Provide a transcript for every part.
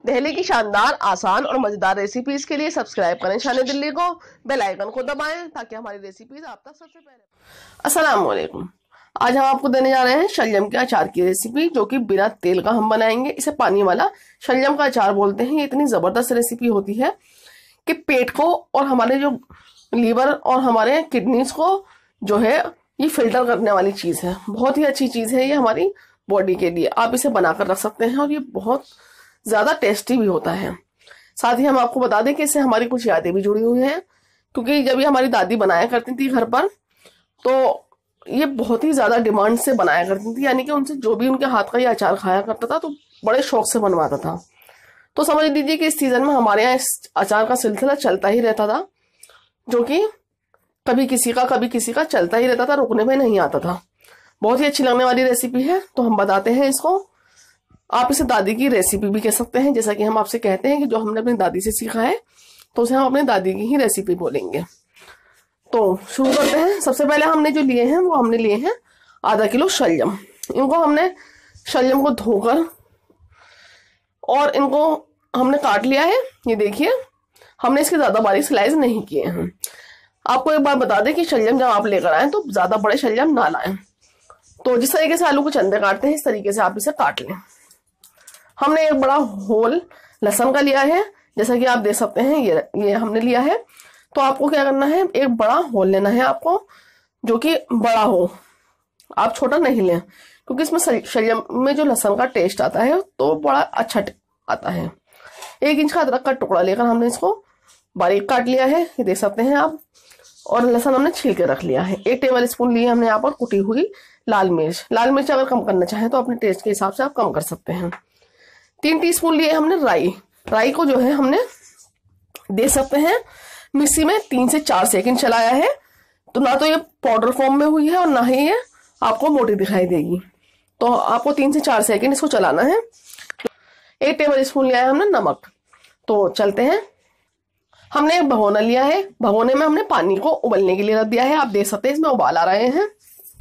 दहली की शानदार, आसान और मजेदार रेसिपीज के लिए सब्सक्राइब करें शान दिल्ली को, बेल आइकन को दबाएं ताकि हमारी रेसिपीज आप तक सबसे पहले। अस्सलाम वालेकुम। आज हम आपको देने जा रहे हैं शलजम के अचार की रेसिपी, जो कि बिना तेल का हम बनाएंगे। इसे पानी वाला शलजम का अचार बोलते हैं। ये इतनी जबरदस्त रेसिपी होती है कि पेट को और हमारे जो लीवर और हमारे किडनीज को जो है ये फिल्टर करने वाली चीज है। बहुत ही अच्छी चीज है ये हमारी बॉडी के लिए। आप इसे बनाकर रख सकते हैं और ये बहुत ज्यादा टेस्टी भी होता है। साथ ही हम आपको बता दें कि इससे हमारी कुछ यादें भी जुड़ी हुई हैं, क्योंकि जब ये हमारी दादी बनाया करती थी घर पर, तो ये बहुत ही ज्यादा डिमांड से बनाया करती थी। यानी कि उनसे जो भी उनके हाथ का ये अचार खाया करता था तो बड़े शौक से बनवाता था। तो समझ लीजिए कि इस सीजन में हमारे यहाँ इस अचार का सिलसिला चलता ही रहता था, जो कि कभी किसी का चलता ही रहता था, रुकने में नहीं आता था। बहुत ही अच्छी लगने वाली रेसिपी है, तो हम बताते हैं इसको। आप इसे दादी की रेसिपी भी कह सकते हैं, जैसा कि हम आपसे कहते हैं कि जो हमने अपनी दादी से सीखा है तो उसे हम अपनी दादी की ही रेसिपी बोलेंगे। तो शुरू करते हैं। सबसे पहले हमने जो लिए हैं वो हमने लिए हैं आधा किलो शलजम। इनको हमने शलजम को धोकर और इनको हमने काट लिया है। ये देखिए, हमने इसके ज्यादा बारीक स्लाइस नहीं किए हैं। आपको एक बार बता दें कि शलजम जब आप लेकर आए तो ज्यादा बड़े शलजम ना लाएं। तो जिस तरीके से आलू को चंदे काटते हैं इस तरीके से आप इसे काट लें। हमने एक बड़ा होल लहसुन का लिया है, जैसा कि आप देख सकते हैं ये हमने लिया है। तो आपको क्या करना है, एक बड़ा होल लेना है आपको, जो कि बड़ा हो। आप छोटा नहीं लें, क्योंकि इसमें शलजम में जो लहसुन का टेस्ट आता है तो बड़ा अच्छा आता है। 1 इंच का अदरक का टुकड़ा लेकर हमने इसको बारीक काट लिया है, ये देख सकते हैं आप। और लहसुन हमने छील के रख लिया है। 1 टेबल स्पून लिए हमने यहाँ पर कुटी हुई लाल मिर्च। लाल मिर्च अगर कम करना चाहें तो अपने टेस्ट के हिसाब से आप कम कर सकते हैं। 3 टीस्पून लिए हमने राई को जो है हमने दे सकते हैं मिक्सी में 3 से 4 सेकंड चलाया है। तो ना तो ये पाउडर फॉर्म में हुई है और ना ही ये आपको मोटी दिखाई देगी। तो आपको 3 से 4 सेकंड इसको चलाना है। 1 टेबल स्पून लिया है हमने नमक। तो चलते हैं। हमने एक भगोना लिया है, भगोने में हमने पानी को उबलने के लिए रख दिया है। आप देख सकते हैं इसमें उबाल आ रहे हैं।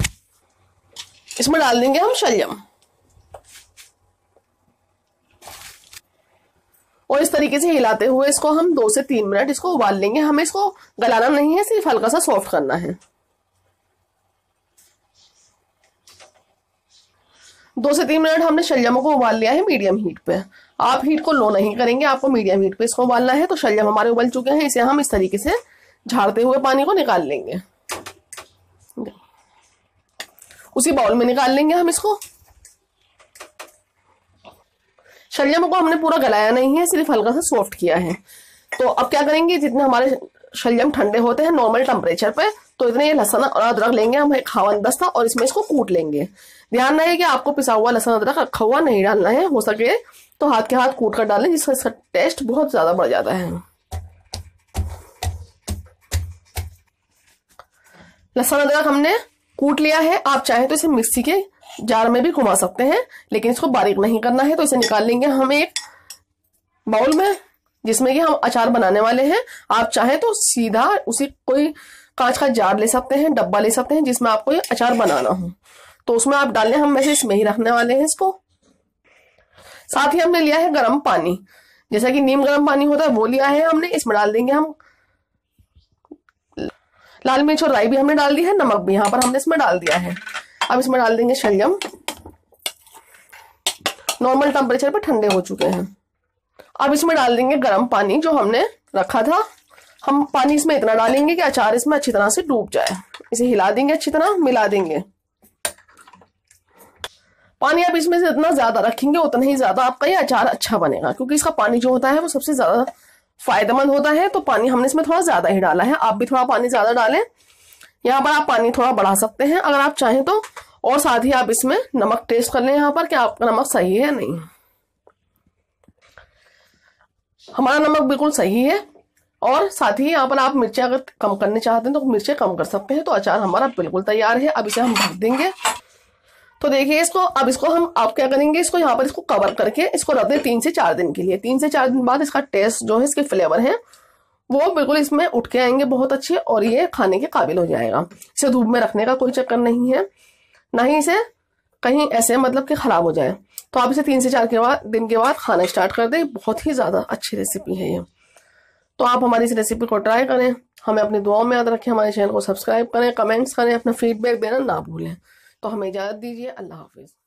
इसमें डाल देंगे हम शलजम और इस तरीके से हिलाते हुए इसको हम 2 से 3 मिनट इसको उबाल लेंगे। हमें इसको गलाना नहीं है, सिर्फ हल्का सा सॉफ्ट करना है। 2 से 3 मिनट हमने शलजम को उबाल लिया है मीडियम हीट पे। आप हीट को लो नहीं करेंगे, आपको मीडियम हीट पे इसको उबालना है। तो शलजम हमारे उबल चुके हैं, इसे हम इस तरीके से झाड़ते हुए पानी को निकाल लेंगे। उसी बाउल में निकाल लेंगे हम इसको। शलजम को हमने पूरा गलाया नहीं है, सिर्फ हल्का सा सॉफ्ट किया है। तो अब क्या करेंगे, जितने हमारे शलजम ठंडे होते हैं नॉर्मल टेम्परेचर पे, तो इतने ये लहसुन और अदरक लेंगे हम एक खावन दस्ता और इसमें इसको कूट लेंगे। ध्यान रहे कि आपको पिसा हुआ लहसुन अदरक रखा हुआ नहीं डालना है। हो सके तो हाथ के हाथ कूट कर डालें, जिससे इसका टेस्ट बहुत ज्यादा बढ़ जाता है। लहसुन अदरक हमने कूट लिया है। आप चाहें तो इसे मिक्सी के जार में भी घुमा सकते हैं, लेकिन इसको बारीक नहीं करना है। तो इसे निकाल लेंगे हम एक बाउल में, जिसमें कि हम अचार बनाने वाले हैं। आप चाहें तो सीधा उसी कोई कांच का जार ले सकते हैं, डब्बा ले सकते हैं जिसमें आपको ये अचार बनाना हो, तो उसमें आप डालें। हम वैसे इसमें ही रखने वाले हैं इसको। साथ ही हमने लिया है गर्म पानी, जैसा कि नीम गर्म पानी होता है वो लिया है हमने। इसमें डाल देंगे हम लाल मिर्च और राई भी हमने डाल दी है, नमक भी यहाँ पर हमने इसमें डाल दिया है। अब इसमें डाल देंगे शलजम। नॉर्मल टेम्परेचर पे ठंडे हो चुके हैं। अब इसमें डाल देंगे गर्म पानी जो हमने रखा था। हम पानी इसमें इतना डालेंगे कि अचार इसमें अच्छी तरह से डूब जाए। इसे हिला देंगे, अच्छी तरह मिला देंगे। पानी आप इसमें से जितना ज्यादा रखेंगे उतना ही ज्यादा आपका ये अचार अच्छा बनेगा, क्योंकि इसका पानी जो होता है वो सबसे ज्यादा फायदेमंद होता है। तो पानी हमने इसमें थोड़ा ज्यादा ही डाला है। आप भी थोड़ा पानी ज्यादा डालें। यहाँ पर आप पानी थोड़ा बढ़ा सकते हैं अगर आप चाहें तो। और साथ ही आप इसमें नमक टेस्ट कर लें यहाँ पर कि आपका नमक सही है नहीं। हमारा नमक बिल्कुल सही है। और साथ ही यहाँ पर आप मिर्चें अगर कम करने चाहते हैं तो मिर्चें कम कर सकते हैं। तो अचार हमारा बिल्कुल तैयार है। अब इसे हम ढक देंगे। तो देखिए इसको, अब इसको हम आप क्या करेंगे, इसको यहाँ पर इसको कवर करके इसको रख दें 3 से 4 दिन के लिए। 3 से 4 दिन बाद इसका टेस्ट जो है, इसके फ्लेवर है वो बिल्कुल इसमें उठ के आएंगे बहुत अच्छे, और ये खाने के काबिल हो जाएगा। इसे धूप में रखने का कोई चक्कर नहीं है, ना ही इसे कहीं ऐसे मतलब कि खराब हो जाए। तो आप इसे 3 से 4 दिन के बाद खाना स्टार्ट कर दें। बहुत ही ज़्यादा अच्छी रेसिपी है ये। तो आप हमारी इस रेसिपी को ट्राई करें, हमें अपनी दुआओं में याद रखें, हमारे चैनल को सब्सक्राइब करें, कमेंट्स करें, अपना फीडबैक देना ना भूलें। तो हमें इजाज़त दीजिए। अल्लाह हाफिज़।